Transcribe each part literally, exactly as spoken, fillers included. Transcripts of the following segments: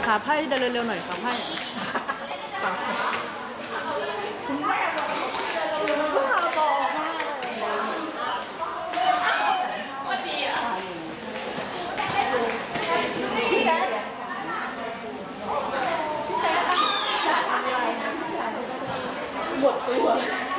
ขาไพ่เดินเร็วๆหน่อยขาไพ่คุณแม่บอกบ้าบอมากเลยดีอ่ะพี่แจ๊คหมดตัว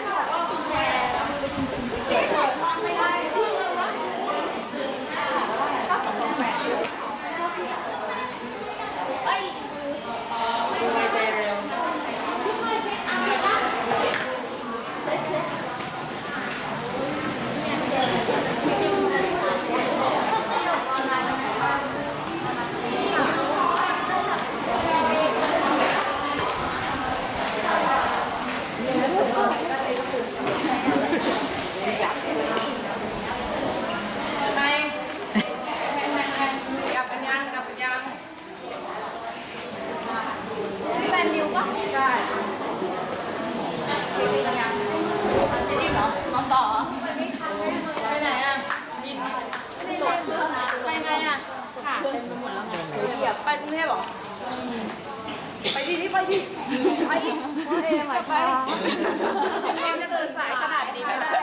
ไปกรุงเทพหรอไปที่นี่ไปที่ไปอีกเอ๋มาไปเองจะเดินสายขนาดนี้ไม่ได้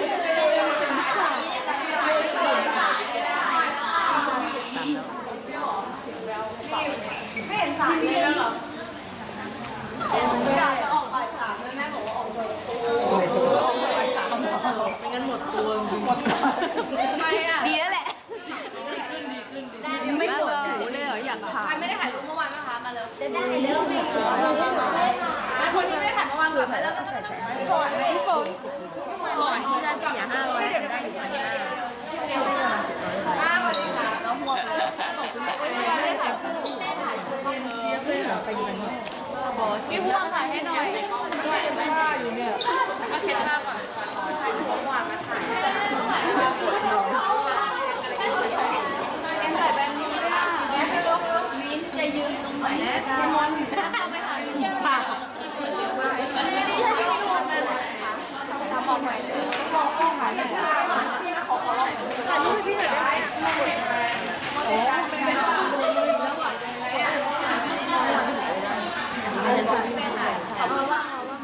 ไม่เห็นสายนี้แล้วหรออยากจะออกบ่ายสามเลยแม่บอกว่าออกบ่ายสามไม่งั้นหมดตัวหมดทำไมอ่ะดีแล้วแหละไม่หมดหูเลยเหรออยากถ่ายไม่ได้ถ่ายรูปเมื่อวานไหมคะมาเลยจะได้แล้วไม่คนที่ไม่ได้ถ่ายเมื่อวานเกิดไปแล้วก็จะพี่ฝนพี่ฝนฝนที่ได้เสียห้าร้อยได้อยู่พันห้าห้าสวัสดีค่ะน้องหัวไม่ได้ถ่ายคู่เจี๊ยบเลยเหรอไปยืนพี่หัวถ่ายให้หน่อยไม่ได้อยู่เนี่ยก็เช็ดหน้าก่อนถ่ายรูปเมื่อวานมาถ่ายจะยืนตรงไหนนะพี่มอนเข้าไปหาอยู่ป่าไม่ได้ใช่พี่มอนมาทำบอกหน่อยบอกข้อหาหน่อยขอขอลองถ่ายรูปให้พี่หน่อยได้ไหมโอ้เป็นไปได้แล้วหวานยังไงอ่ะอะไรบ้างแม่ถ่ายขอบคุณมาก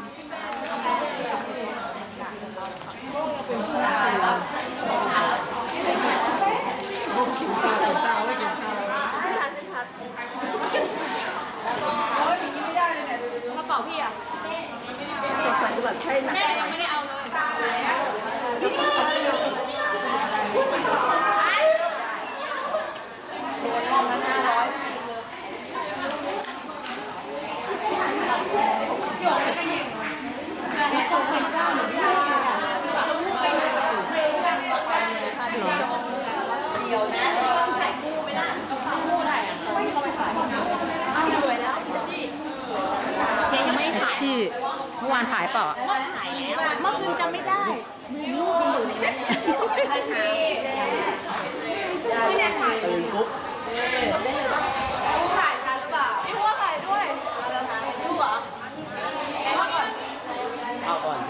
กระเป๋าพี่อ่ะใส่แบบใช่ไหมแม่ยังไม่ได้เอาเลยกล่องละห้าร้อยหยกไม่ใช่ยิงส่งเป็นเจ้าหรือไม่เดี๋ยวนะต้องถ่ายคู่ไหมล่ะคู่ถ่ายอ่ะไม่เข้าไปถ่ายสวยแล้วชีแกยังไม่ถ่ายชีเมื่อวานถ่ายเปล่าเมื่อถ่ายแล้วเมื่อคืนจำไม่ได้มีรูปอยู่ในนี้ถ่ายชีไม่ได้ถ่ายเลยปุ๊บได้เลยป่ะคู่ถ่ายทันหรือเปล่าพี่หัวถ่ายด้วยดูเหรอเอาก่อนเอาก่อนสิ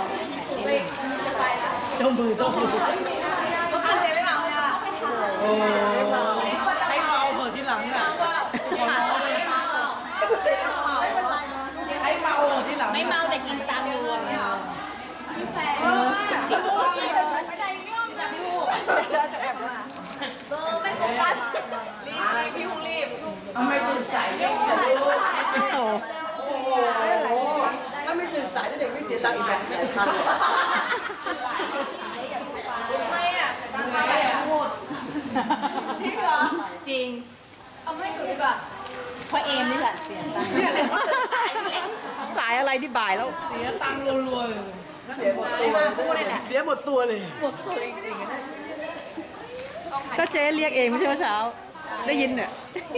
เจ้ามือเจ้ามือเมื่อคืนเจ๊ไม่เมาเนี่ยโอ้ให้เมาเผื่อที่หลังอ่ะไม่เมาไม่เป็นไรให้เมาที่หลังไม่เมาแต่กินตังค์เงินเนี่ยพี่แฟนพี่พูดไม่ได้ย่อมจะพี่พูดจะแอบมาเบอร์ไม่โฟกัสรีบพี่พูดรีบทำไมตื่นสายเด็กจะรู้โอ้โหถ้าไม่ตื่นสายเด็กไม่เสียตังค์อีกแบบไหนทันไม่อ่ะแต่ตั้งใจอ่ะหมดจริงเหรอจริงเอาไม่ถูกดีกว่าเพราะเอมนี่แหละเสียตังค์สายอะไรที่บ่ายแล้วเสียตังค์รัวๆเลยเสียหมดตัวเลยเสียหมดตัวเลยหมดตัวจริงๆก็เจ๊เรียกเองไม่ใช่เมื่อเช้าได้ยินเนี่ย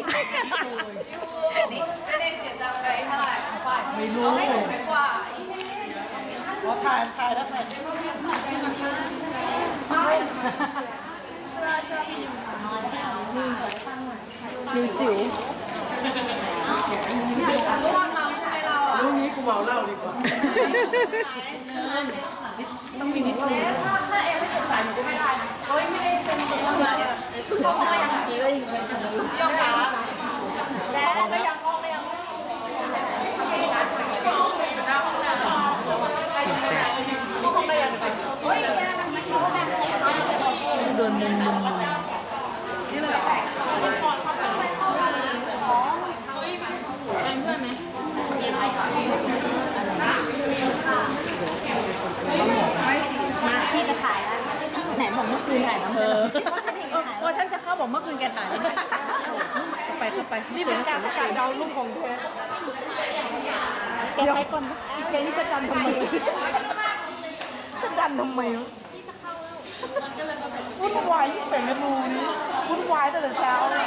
เด็กเสียตังค์ไปเท่าไหร่ไม่รู้ไม่กว่าพอถ่ายถ่ายแล้วแต่เสื้อเสื้อพี่นิวจิ๋วเมื่อวานเมาใช่ไหมเราอ่ะรุ่นนี้กูเมาเหล้าดีกว่าต้องมีนิดนึงถ้าเอไม่สงสัยหนูก็ไม่ได้เฮ้ยไม่ได้เป็นคนอะไรอ่ะเขาไม่อย่างนี้เลยยอมรับแล้วก็มุมมุมมุมนี่เลยเหรอเป็นคอนเข้าไปอ๋อเป็นเพื่อนไหมมาที่จะถ่ายแล้วไหนบอกเมื่อคืนถ่ายน้ำเอเอออเออท่านจะเข้าบอกเมื่อคืนแกถ่ายแล้วไปเข้าไปนี่เป็นการสกัดดาวรุ่งของแท้แกไปก่อนนะแกนี่จะดันทำไมจะดันทำไมวุ่นวายที่เป็นเมนูนี้วุ่นวายตั้งแต่เช้าเลย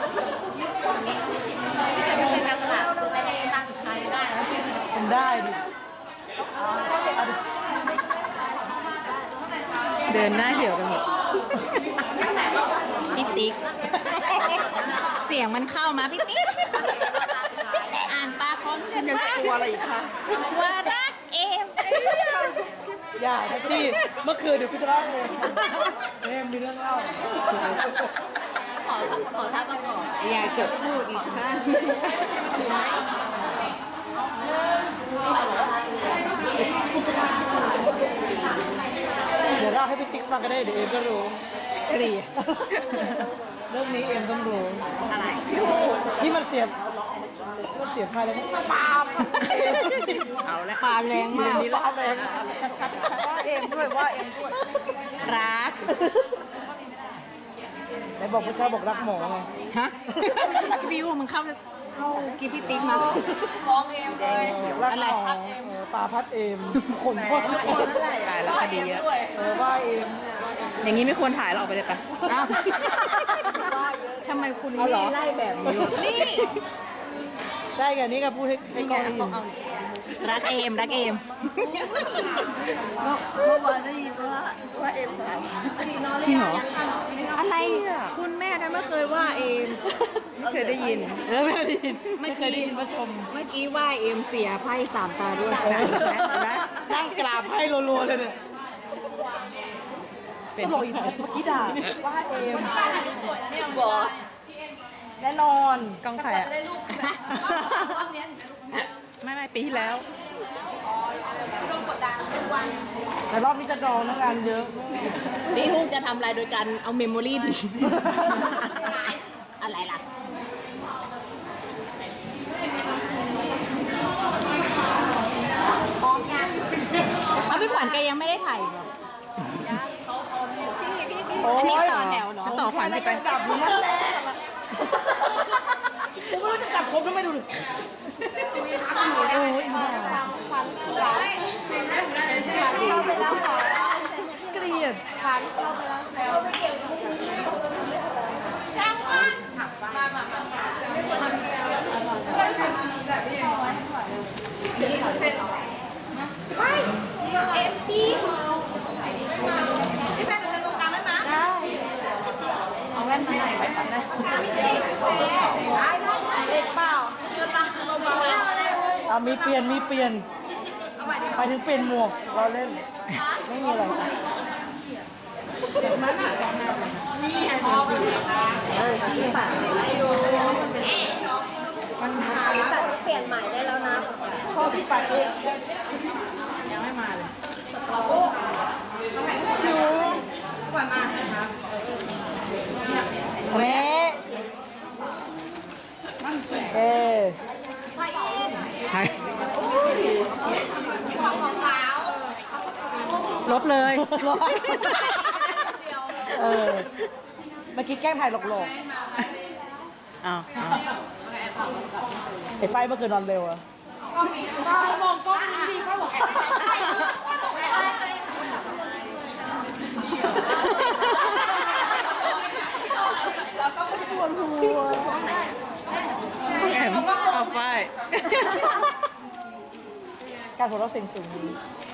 จะไปเป็นการตลาดแต่ในตาสุดท้ายได้แล้วทำได้ดิเดินหน้าเหี่ยวกันหมดพี่ติ๊กเสียงมันเข้ามาพี่ติ๊กอ่านปากของฉันยังว่ากลัวอะไรอีกคะว่ารักเอมอย่าทัชชี่เมื่อคืนเดี๋ยวพี่จะเล่าเองเอ็มมีเรื่องเล่าขอขอท่าประกอบอย่าจดพูดอีกค่ะเดี๋ยวเล่าให้พี่ติ๊กฟังก็ได้เดี๋ยวเอ็มก็รู้เกลียเรื่องนี้เอ็มต้องรู้อะไรที่มันเสียบมันเสียบพายแล้วมันปาบเอาละปลาแรงมากนี่ละแรงชัดๆว่าเอ็มด้วยว่าเอ็มด้วยรักไหนบอกผู้ชายบอกรักหมอไงฮะวิวมึงเข้าเข้ากินพี่ติ๊กนะมองเอมเลยรักหมอเออปลาพัดเอ็มคนพ่อตายแล้วคดีเยอะเออว่าเอ็มอย่างนี้ไม่ควรถ่ายเราออกไปเลยปะอ้าวทำไมคุณไม่ไล่แบบนี้นี่ใช่กันนี่ก็พูดให้ให้กล้องได้ยินรักเอมรักเอมเมื่อวานได้ยินว่าว่าเอ็มสาวจริงเหรออะไรคุณแม่ทำไม่เคยว่าเอมไม่เคยได้ยินเออไม่เคยได้ยินไม่เคยได้ยินมาชมเมื่อกี้ว่าเอมเสียไพ่สามตาด้วยนั่งกราบให้รัวๆเลยเนี่ยตลกอีกเมื่อกี้ด่าว่าเอ็มบอกแน่นอนกล้องใครอะไม่ไม่ปีที่แล้วแต่รอบนี้จะดองนะงานเยอะพี่ฮุกจะทำอะไรโดยการเอาเมมโมรี่ดิอะไรล่ะเอาพี่ขวัญแกยังไม่ได้ถ่ายเหรอ อันนี้ต่อแถวเหรอต่อขวัญสิไปจับอยู่นั่นแหละกูไม่รู้จะจับผมทำไมดูดิโอ้ยเข้าไปแล้วค่ะเกลียดเอฟซีพี่แม่หนูจะตรงกลางได้ไหมได้เอาแว่นมาไหนไปทำได้ได้ได้เด็กเปล่าเงินตังเบาๆอ่ะมีเปลี่ยนมีเปลี่ยนไปถึงเปลี่ยนหมวกเราเล่นไม่มีอะไรจ้ะมันหาแต่เปลี่ยนใหม่ได้แล้วนะชอบที่ปัดเองก่อนมาใช่ไหมแม่เออไปอีกใครมีของของเท้าลบเลยเออเมื่อกี้แกล้งถ่ายหลอกอ้าวอ้าวๆไอ้ไฟเมื่อคืนนอนเร็วอะมองกล้องดีเขาบอกแล้วก็ปวดหัวแอมเอาไปการหัวเราะเสียงสูงดี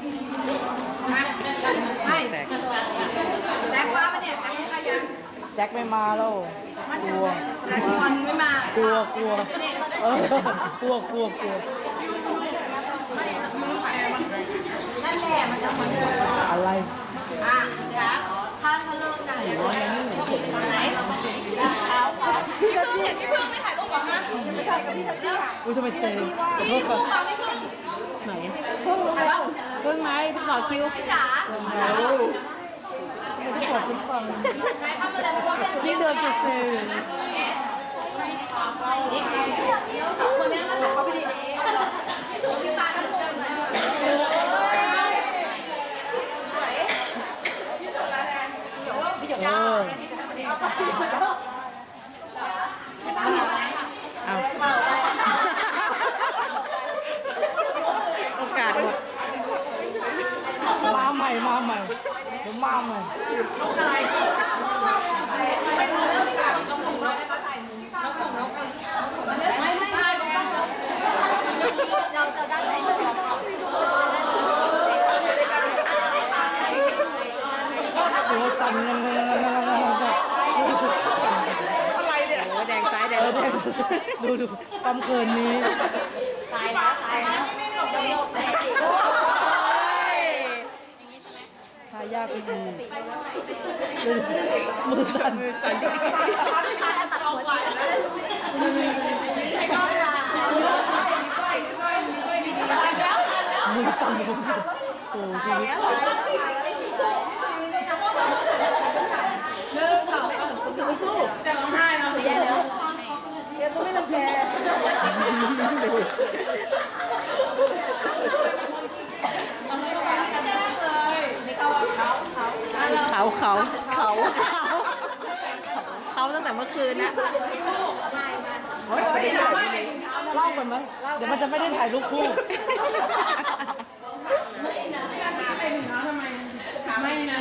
ไม่แจ็คว่าปะเนี่ยแจ็คใครยังแจ็คไม่มาแล้วกลัวแจ็คชวนไม่มากลัวกลัวเออกลัวกลัวกลัวนั่นแหละมันจะมันอะไรอ่ะครับถ้าเขาเลิกกันตอนไหนพี่พึ่งเนี่ยพี่พึ่งไม่ถ่ายรูปหรอฮะไม่ถ่ายกับพี่ทัชชี่อุ้ยทำไมเซขอโทษค่ะเราไม่พึ่งไหนเพิ่งรู้แล้วเพิ่งไหมไปต่อคิวพี่จ๋าแล้วไม่ได้บอกฉันฟังแจ็คเดินเซๆคนนี้มาเขาไปดีที่สุดที่ตากันเชิญเลยเออเอาโอกาสหมดมาใหม่มาใหม่เดี๋ยวมาใหม่เราจะด้านไหนจะเราตัวสั่นยังไงอะไรเนี่ยโอ้แดงซ้ายแดงขวาดูดูความเขินนี้ตายแล้วตายแล้วทายากอีกมือสั่นมือสั่นมือสั่นโอ้ชีวิตเลิกเขาจะร้องไห้เราแย่แล้วเดี๋ยวก็ไม่ต้องแพ้เขาเขาเขาเขาเขาตั้งแต่เมื่อคืนนะเล่ากันไหมเดี๋ยวมันจะไม่ได้ถ่ายรูปคู่ไม่นะ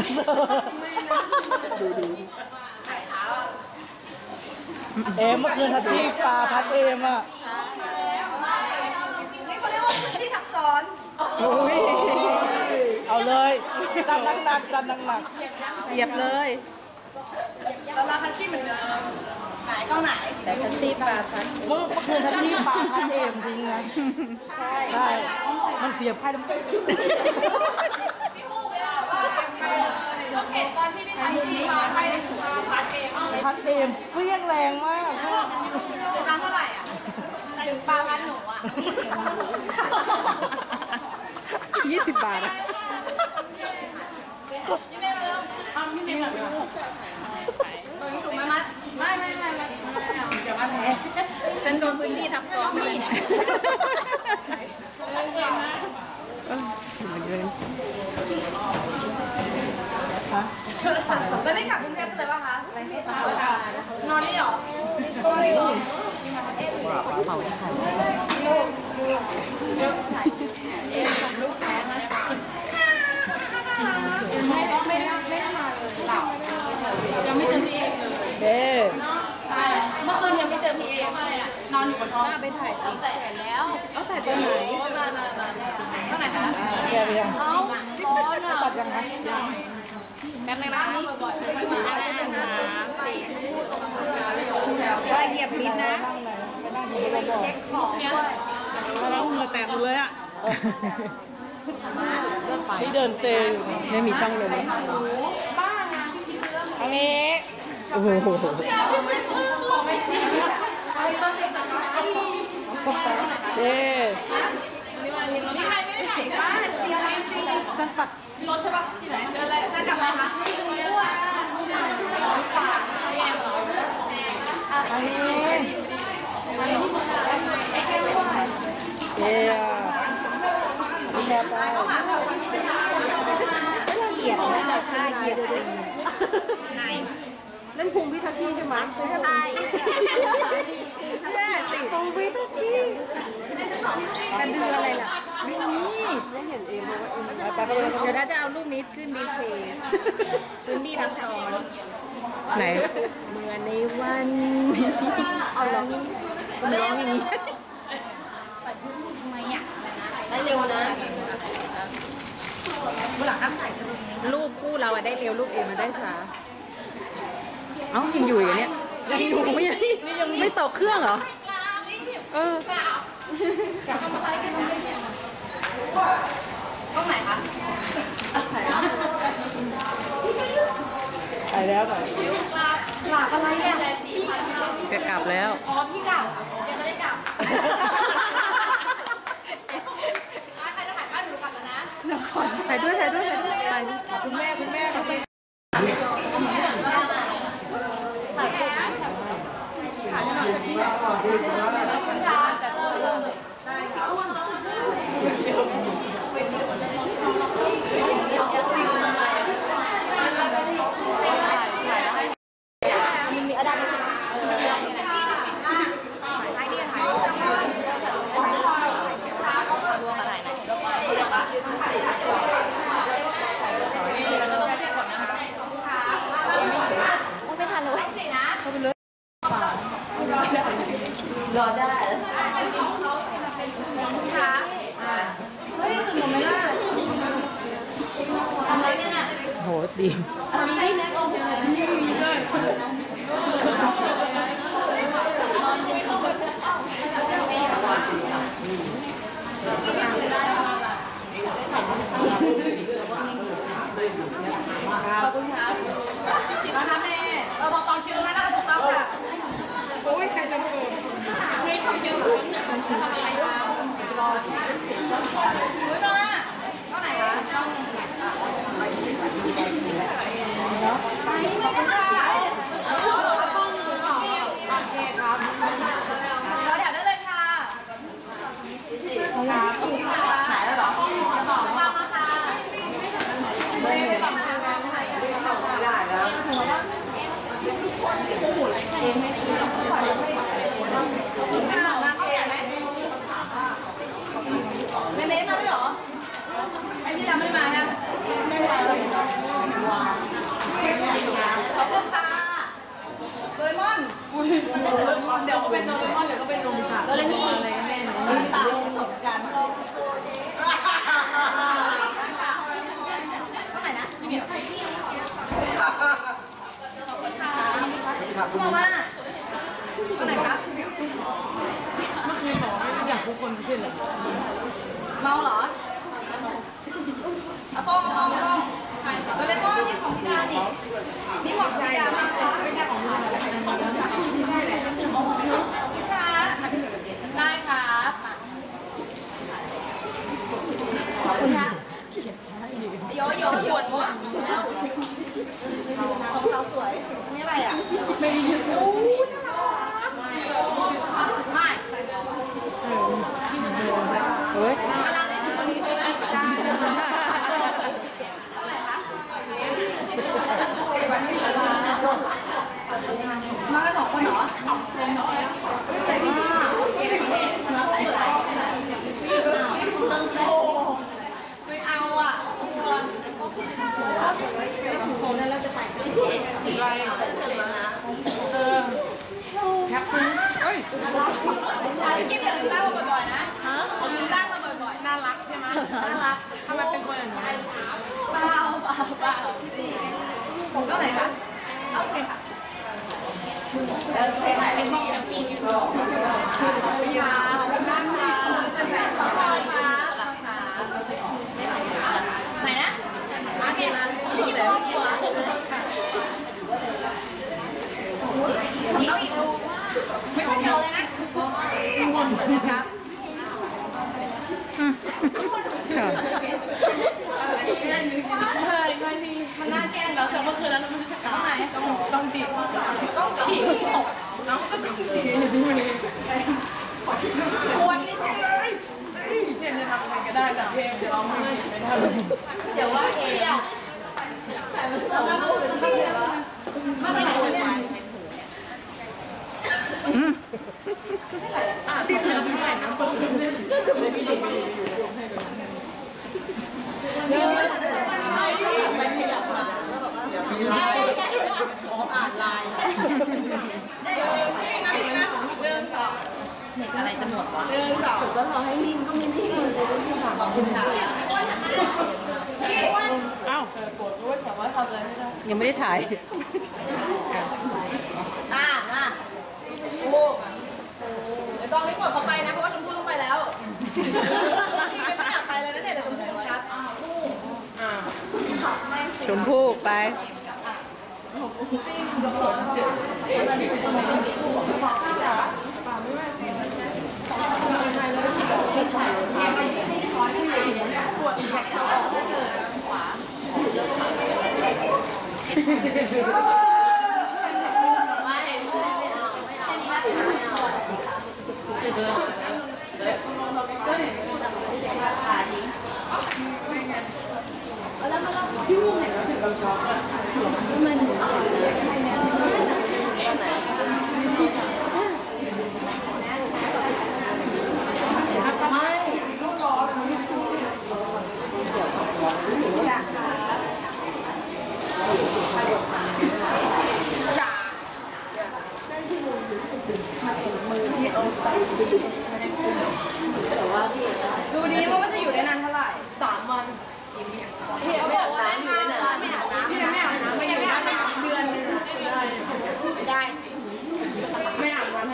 ดูดูเอ็มเมื่อคืนทัชชี่ปลาพัดเอ็มอ่ะนี่เขาเรียกว่าที่ทับซ้อนเอาเลยจัดหนักๆจัดหนักเหยียบเลยเราลาทัชชี่เหมือนเดิมไหนกล้องไหนแต่ทัชชี่ปลาทัชๆเมื่อเมื่อคืนทัชชี่ปลาพัดเอ็มจริงนะใช่มันเสียบไพ่น้ำเราเห็นตอนที่พี่ทัชชี่ปลาไปในสวนพัดเองพัดเอ็มเฟี้ยงแรงมากเสียตังค์เท่าไหร่อ่ะถึงปลาพัดหนูอ่ะยี่สิบบาทอะยี่ไม่เริ่มทำพี่เมย์แบบตัวยิงฉุกไหมมัดไม่ไม่ไม่ไม่เดี๋ยวมาแพ้ฉันโดนพื้นที่ทับซ้อนนี่เนี่ยแล้วได้กลับกรุงเทพเลยป่ะคะนอนนี่หรอนอนนี่หรอเผาเผาไม่ไม่ไม่มาเลยเรายังไม่เจอพี่เอเลยเด้เมื่อคืนยังไม่เจอพี่เอนอนอยู่บนห้องไปถ่ายตั้งแต่แล้วตั้งแต่ตอนไหนมามามาตั้งไหนคะแกไปยังเอาร้อนอ่ะตัดยังไงแป๊บนึงนะนี่บ่อยๆไม่มาได้นะว่าเหยียบมิดนะเช็คของด้วยเราเหงื่อแตกหมดเลยอะที่เดินเซอยู่ไม่มีช่องลมอันนี้โอ้โหเด้นี่ใครไม่ได้ถ่ายบ้านเสียฉันปัดรถใช่ปะที่ไหนเดินเลยจะกลับไหมคะอันนี้เด้อะแค่ไปเหยียบนะแต่ผ้าเหยียบไหนนั่นพุงพี่ทัชชี่ใช่ไหมใช่ใช่สิพุงพี่ทัชชี่กระดืออะไรล่ะไม่มีไม่เห็นเองเพราะว่าเองเดี๋ยวถ้าจะเอารูปนี้ขึ้นดีเพย์พื้นที่ทับซ้อนไหนเมื่อในวันเอาร้องร้องอย่างนี้ได้เร็วนะรูปคู่เราอะได้เร็วรูปเองมันได้ช้าเอ้ายังอยู่อย่างเนี้ยยังอยู่ไม่ยังไม่ตกเครื่องเหรอเออต้องไหนคะไปแล้วหน่อยหลับอะไรเนี่ยจะกลับแล้วอ๋อพี่กลับเดี๋ยวจะได้กลับใครจะถ่ายบ้านหนูกลับแล้วนะถ่ายด้วยถ่ายด้วยถ่ายด้วยคุณแม่คุณแม่คุณแม่รอได้ค่ะเฮ้ยถึงผมไม่ได้ทำอะไรเนี่ยน่ะโหดีมทำไม่ได้ขอบคุณครับมาค่ะแม่เราบอกตอนคิวให้นะคะถูกต้องค่ะโอ้ยใครจะมาเปิดไม่ทำคิวเนี่ยทำอะไรคะรออุ้ยมาเท่าไหร่คะไปไม่ได้ค่ะโอเคครับรอแถวได้เลยค่ะหายแล้วเหรอมามาค่ะไม่ไม่บอกมาไม่ได้แล้วมาเข้าใหญ่ไหมไม่เม้มาด้วยเหรอไอ้ที่เราไม่มานะไม่มาเลยขอบคุณค่ะโดเรมอนเดี๋ยวก็เป็นโดเรมอนเดี๋ยวก็เป็นลุงค่ะโดเรมี่อะไรกันแม่น้ำตาสมกันเท่าไหร่นะเดี๋ยวบอกว่าเท่าไหร่ครับเมื่อคืนบอกไม่อยากทุกคนขึ้นเลยเมาเหรอเอาโป้งเอาโป้งโดเรมอนนี่ของพี่ดาดินี่ของพี่ดามากเลยไม่ใช่ของพี่ดาได้ครับขอบคุณค่ะโยโย่หยดหมดแล้วของเราสวยอันนี้อะไรอ่ะไม่ได้ยืดอู้ไม่เฮ้ยเวลาได้ถึงวันนี้ใช่ไหมใช่เท่าไหร่คะมากันสองคนเหรอสองคนเหรอใส่พี่ไม่เอาอ่ะผมนั้นเราจะใส่ที่ที่ไรเสริมแล้วนะเออแฮปปี้เฮ้ยพี่กิ๊ฟอย่าลืมล่ามาบ่อยๆนะฮะลืมล่ามาบ่อยๆน่ารักใช่ไหมน่ารักทำไมเป็นคนอย่างนี้เปล่าเปล่าเปล่าผมก็ไหนคะโอเคค่ะโอเคค่ะเป็นห้องแบบนี้ขอบคุณค่ะขอบคุณมากค่ะขอบคุณค่ะไหนนะมาเก็บนะพี่กิ๊ฟบอกหัวเอาอีกไม่ค่อยเก่าเลยนะงงเหมือนกันครับอืมค่ะเคยเคยมีมันน่าแกล้งแล้วแต่เมื่อคืนแล้วมันจะกลับไหนต้องต้องติดต้องฉีกตกน้องก็ต้องติดควรเนี่ยจะทำอะไรก็ได้แต่เพลงจะร้องไม่ได้เดี๋ยวว่าเอ๋แต่มันต้องมาพูดไม่ได้หรอมาจากไหนเนี่ยอืมอ่ะติดแล้วไม่ใช่นะคนอื่นก็คือไม่ดีไม่ดีอยู่เดี๋ยวไปขยับมาแล้วแบบว่ามีลายขออ่านลายนี่นะนี่นะเดินต่อเด็กอะไรจะหมดวะเดินต่อก็รอให้ลิงก็ไม่ได้ขอบคุณค่ะเอ้าปวดด้วยแต่ว่าทำอะไรไม่ได้ยังไม่ได้ถ่ายอ่ามาโอ้เดี๋ยวตอนนี้หมดเขาไปนะเพราะว่าชมพู่ต้องไปแล้วจริงๆไม่อยากไปเลยนะเนี่ยแต่ชมพู่ครับอ่าชมพู่ไปไม่ถ่ายปวดแขนขาออกเลยขวาไม่ไม่เอาไม่เอาไม่เอา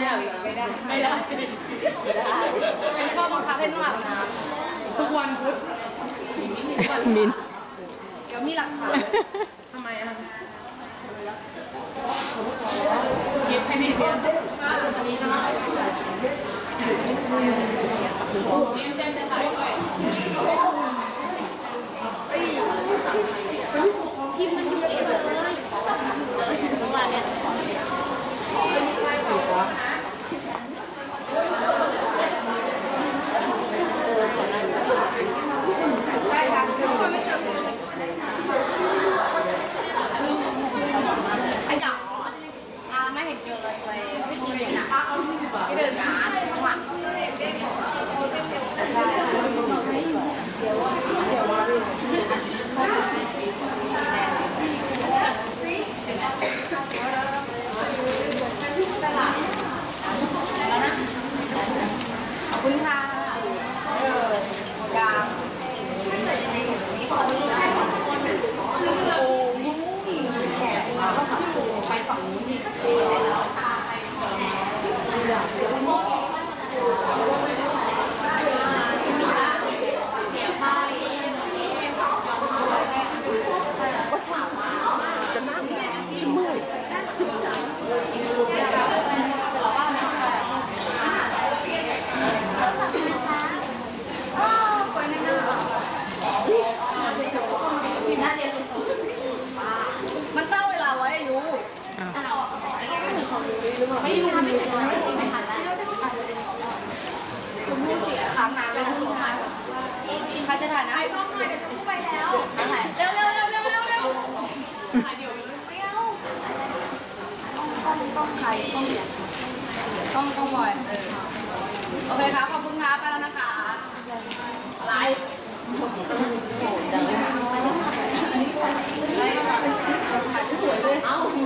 ไม่เอาอีกไม่ได้ไม่ได้เป็นข้อบังคับให้ต้องอาบน้ำทุกวันพุธมินเดี๋ยวมีหลักฐานทำไมอ่ะเก็บให้พี่เพียงอันนี้ใช่ไหมพิมพ์มันอยู่เองเลยเมื่อวานเนี่ยไอ้หยอกอ่าไม่เห็นเจอเลยเลยไม่ดูเลยนะที่เดินหนาข้างหลังขอบคุณค่ะเออยางนี่ขอมีแค่สองคนโอ้ยแขกมาก็ขับไปฝั่งนู้นนี่มันตั้งเวลาไว้อายุไม่รู้ไม่ทันไม่ทันแล้วค้างนานแล้วใครจะถ่ายนะต้องหน่อยเดี๋ยวจะไปแล้วเร็วเร็วเร็วเร็วเร็วเร็วถ่ายเดี๋ยวเร็วต้องต้องใครต้องต้องต้องบ่อยโอเคครับขอบคุณครับไปแล้วนะคะไลฟ์ถ่ายสวยเลยเอ้าโอ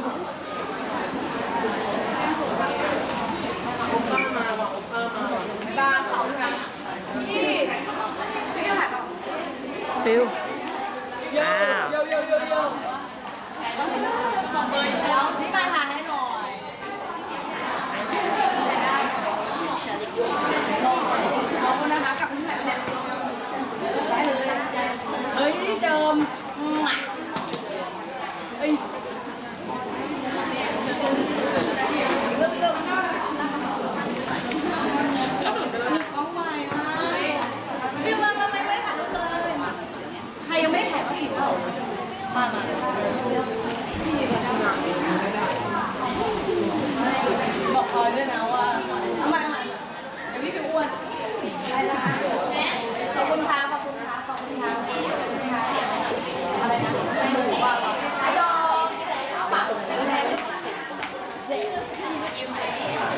ป้ามาบอกโอป้ามาบ้าเขาใช่ไหมพี่พี่ก็ถ่ายเปล่าฟิวเยอะเยอะเยอะเยอะเยอะบอกเบอร์แล้วนี่มาถ่ายให้หน่อยขอบคุณนะคะกับพี่ถ่ายแบบได้เลยเฮ้ยเจิมเฮ้ยเลิกเลิกกล้องใหม่มาพี่มาทำไมไม่ถ่ายรูปเลยใครยังไม่ถ่ายก็อีกเปล่ามามาบอกคอยด้วยนะว่าทำไมเดี๋ยวพี่ไปอ้วนขอบคุณค่ะขอบคุณค่ะขอบคุณค่ะอะไรนะในหมู่บ้านเราไอ้ดอกเอาปากเด็กนี่ไม่เอ็มเลย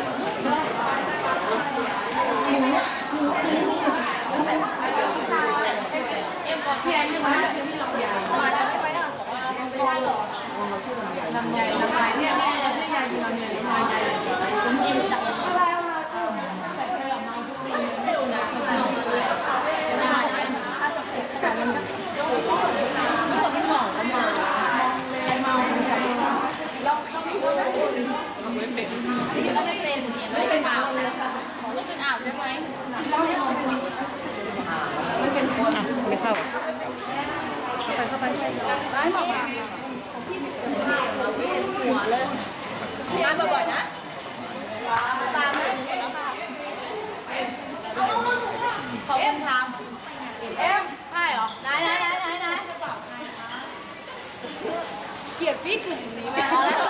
อิวตั้งแต่เอ็มก่อนพี่แอนใช่ไหมพี่ลำไยมาแล้วไม่ไปอ่ะบอกว่าลำไยลำไยเนี่ยแม่เราชื่อยายลำไยลำไยผมอิวจับอะไรมาคือแต่เธอออกมาทุกปีไม่ดูนะไม่ได้แต่มันไม่หมดไม่หมอกก็มาเลยเมาใจเราเขาไม่รู้นี่ก็ไม่เป็นไม่เป็นอ่าวเลยค่ะไม่เป็นอ่าวได้ไหมไม่เป็นคนไม่เข้าเข้าไปเข้าไปร้านบอกว่าหัวเลยมาบ่อยๆนะตามนะแล้วค่ะขอบคุณครับเอ็มใช่เหรอไหนไหนไหนไหนไหนเกลียดพี่กลุ่มนี้ไหม